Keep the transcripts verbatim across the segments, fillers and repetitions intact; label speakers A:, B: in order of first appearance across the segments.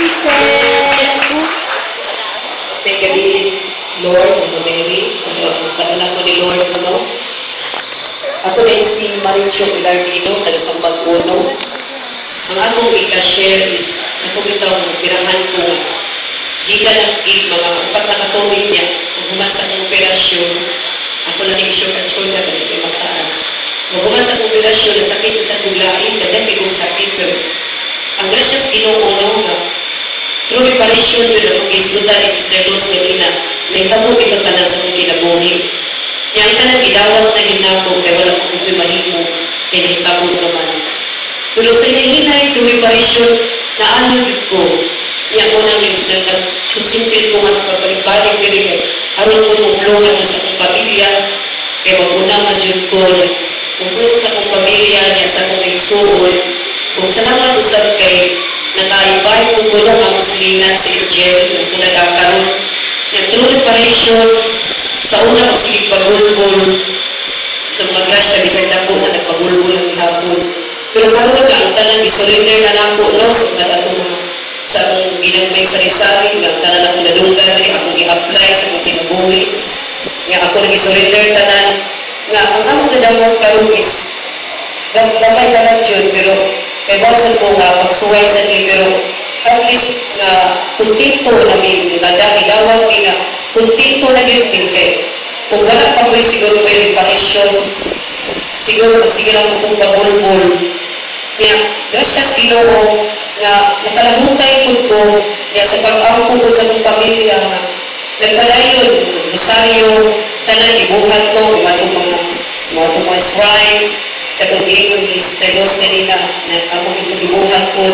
A: May gabi, Lord, o Mary, padala ko ni Lord, ano? Ako na si Maricho Pilardino, taga-Sambag Unos. Ang akong ika-share is, ako bitang pirahan ko, giga ng gig, mga upat na katuloy niya, kung human sa akong operasyon, ako na nag-short at shoulder, kung hindi mataas. Kung human sa akong operasyon, nasakit na sa tulain, kadang kong sakit, pero ang gracias Ginoo nga, through reparation yun akong isgutan ni Sister Luz kanina, may tabog ito tanan sa akong kinabuhi. Yang tanan gidawat na ginako, kaya wala akong mahimo, kaya nagtabog naman. Pero sa hinay, through reparation, naayon ko, niya ko nang nag-concentrate ko nga sa pagbalik-balik dili kay aron ko mublongan sa akong pamilya, kaya mag-una nga dyan ko, mublong sa akong pamilya, niya sa akong igsuon. Kung salamat usap kay nakaibay kung gulong ang muslingan sa Ujel, na pinagkakaroon. Yung true reparation, sa una magsigig pagulbol, sa mga grasya, bisay na po na nagpagulbol ang hapon. Pero karoon ka, ang tanan, isurrender na na po, no, sa mga mga sa akong ginagmay sari-sari, ang tanan ako nadunggan, akong i-apply sa akong kinabuhi. Nga ako nag-isurrender tanan, nga ang among nadamot karoon is, gamay na lang yun, pero kay bawsan ko nga magsuway sa ni, pero at least nga kuntinto namin, nagdang idawag nga kuntinto na gilpin kay kung wala pa ko siguro may reparation, siguro sige lang kung pagulbol. Kaya, gracias Ginoo nga nakalahutay po ko kaya sa pag-ampo ko sa mong pamilya nga nagpadayon, Rosario, tanan, ibuhat to, imatong mga mga mga shrine, katong giingon ni Sister Luz kanina na ako ito gibuhat ko.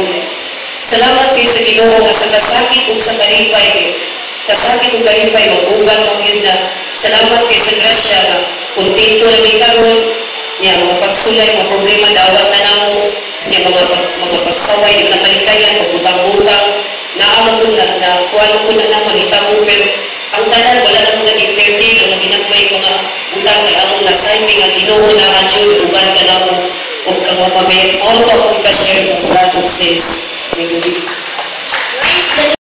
A: Salamat kay sa Ginoo nga sa kasakit ug sa kalipay, kasakit ug kalipay mag-uban mo yun na salamat kay sa grasya nga kontento na may karon niya mga pagsulay, mga problema dawat na namo niya mga mga pagsaway di na malikayan, pagbutang-butang naamo ko na na kuano ko na namo hitabo, pero ang tanan wala na mga entertain ang ginagmay mga utang kay among nasigning nga Ginoo na adyo uban ka namo ug kang mapamay auto ug ka-share ng God of says.